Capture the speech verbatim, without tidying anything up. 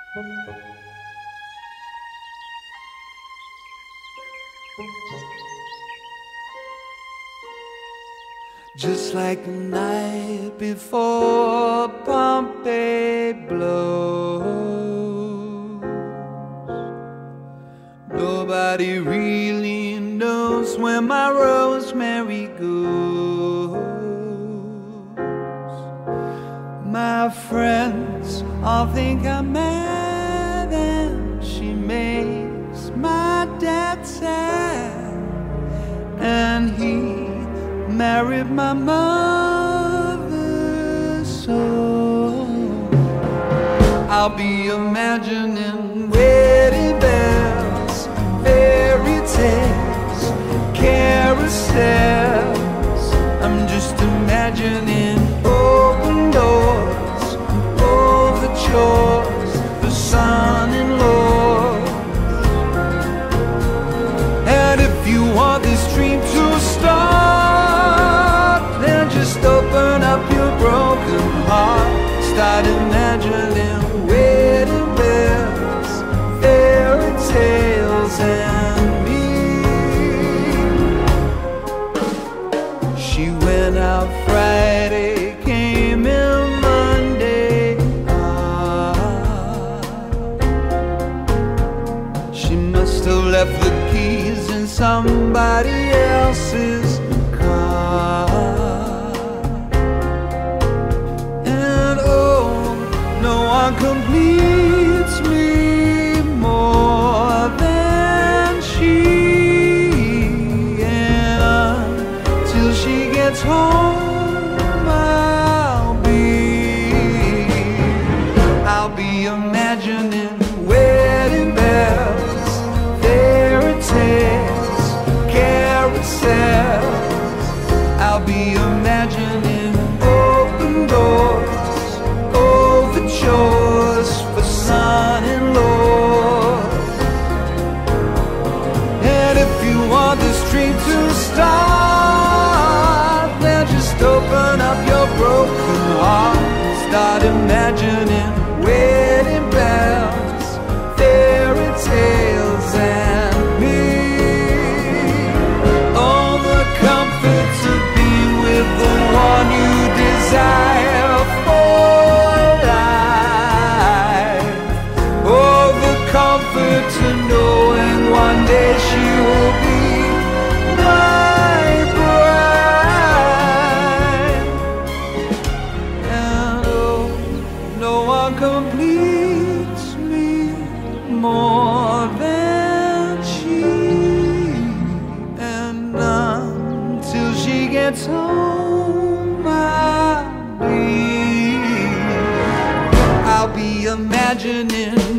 Just like the night before Pompeii blows, nobody really knows where my rosemary goes. My friends all think I'm mad, and she makes my dad sad, and he married my mother, so I'll be imagining wedding bells, fairy tales, carousels. I'm just imagining open doors, overtures, the son-in-law. And if you want this dream to start, just open up your broken heart. Start imagining wedding bells, fairy tales, and me. She went out Friday, came in Monday. Ah, she must have left the keys in somebody else's car. Completes me more than she, and till she gets home I'll be I'll be imagining wedding bells, fairy tales, carousels. I'll be imagining open doors, overtures for son-in-law. And if you want this dream to start, then just open up your broken heart. Start imagining wedding bells, fairy tales, and me. All the comforts of being with the one you desire for life. Oh, the comfort to knowing one day she will be my bride. And oh, no one completes me more than she, and until she gets home I'll be I'll be imagining